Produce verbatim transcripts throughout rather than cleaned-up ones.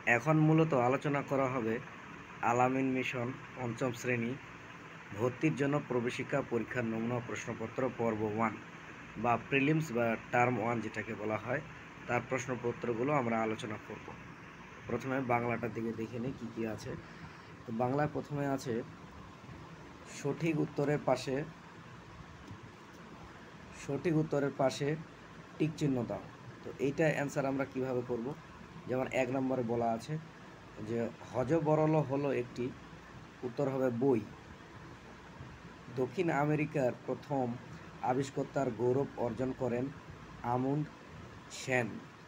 এখন মূলত আলোচনা করা হবে আল-আমীন মিশন পঞ্চম শ্রেণী ভর্তির জন্য প্রবেশিকা পরীক্ষার নমুনা প্রশ্নপত্র পর্ব ওয়ান বা প্রিলিমস বা টার্ম ওয়ান যেটাকে বলা হয় তার প্রশ্নপত্রগুলো আমরা আলোচনা করব। প্রথমে বাংলাটার দিকে দেখে নিই কী কী আছে। তো বাংলায় প্রথমে আছে সঠিক উত্তরের পাশে সঠিক উত্তরের পাশে টিক চিহ্ন দাও। তো এইটা অ্যান্সার আমরা কিভাবে করব? যেমন এক নম্বরে বলা আছে যে হযবরল হলো একটি, উত্তর হবে বই। দক্ষিণ আমেরিকার প্রথম আবিষ্কর্তার গৌরব অর্জন করেন আমুন্ড সেন।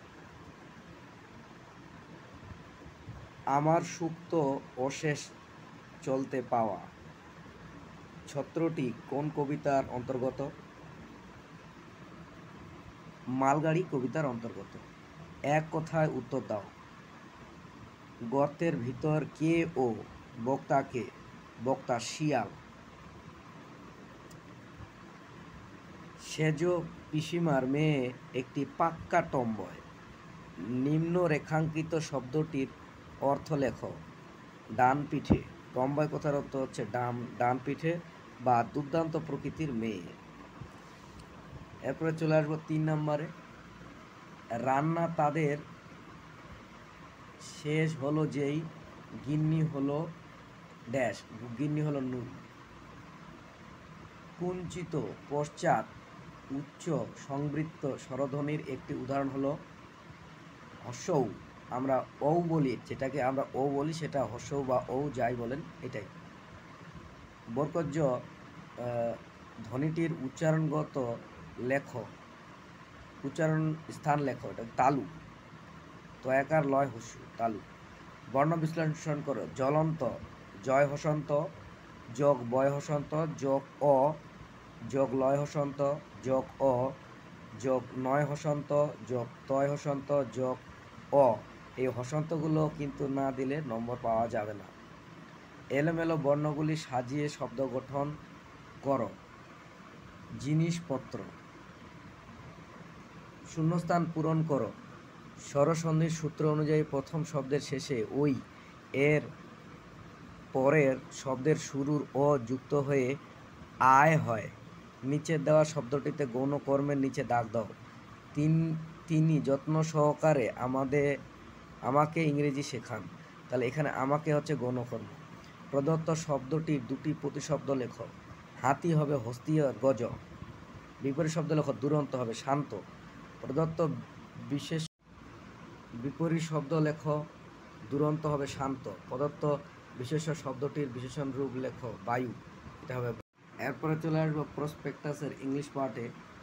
আমার সুপ্ত অশেষ চলতে পাওয়া ছত্রটি কোন কবিতার অন্তর্গত? মালগাড়ি কবিতার অন্তর্গত। এক কথায় উত্তর দাও। গর্তের ভিতর কে ও বক্তা কে? বক্তা শিয়াল। সেজ পিসিমার মেয়ে একটি পাক্কা টম্বয়। নিম্ন রেখাঙ্কিত শব্দটির অর্থ লেখ। ডান পিঠে। টম্বয় কথার অর্থ হচ্ছে ডান ডান পিঠে বা দুর্দান্ত প্রকৃতির মেয়ে। এরপরে চলে আসবো তিন নম্বরে। রান্না তাদের শেষ হলো যেই গিন্নি হলো ড্যাশ, গিন্নি হলো নুন। কুঞ্চিত পশ্চাৎ উচ্চ সংবৃত্ত স্বরধ্বনির একটি উদাহরণ হলো হ্রস্বউ। আমরা ঔ বলি, যেটাকে আমরা ও বলি সেটা হ্রস্বউ বা ঔ যাই বলেন এটাই। বর্কজ ধ্বনিটির উচ্চারণগত লেখ, উচ্চারণ স্থান লেখ, এটা তালু। তয়াকার লয় হস্যু তালু। বর্ণ বিশ্লেষণ করো। জ্বলন্ত জয় হসন্ত যোগ বয় হসন্ত যোগ অ যোগ লয় হসন্ত যোগ অ যোগ নয় হসন্ত যোগ তয় হসন্ত যোগ অ। এই হসন্তগুলো কিন্তু না দিলে নম্বর পাওয়া যাবে না। এলোমেলো বর্ণগুলি সাজিয়ে শব্দ গঠন করো। জিনিসপত্র। শূন্যস্থান পূরণ করো। স্বরসন্ধির সূত্র অনুযায়ী প্রথম শব্দের শেষে ওই এর পরের শব্দের শুরুর অ যুক্ত হয়ে আয় হয়। নিচে দেওয়া শব্দটিতে গৌণ কর্মের নিচে দাগ দাও। তিন তিনি যত্ন সহকারে আমাদের আমাকে ইংরেজি শেখান। তাহলে এখানে আমাকে হচ্ছে গৌণ কর্ম। প্রদত্ত শব্দটির দুটি প্রতিশব্দ লেখ। হাতি হবে হস্তি গজ। বিপরীত শব্দ লেখ। দুরন্ত হবে শান্ত। প্রদত্ত বিশেষ বিপরীত শব্দ লেখ। দুরন্ত হবে শান্ত। প্রদত্ত বিশেষ্য শব্দটির বিশেষণ রূপ লেখ বায়ু, এটা হবে। এরপরে চলে আসবো প্রসপেক্টাসের ইংলিশ পার্টে।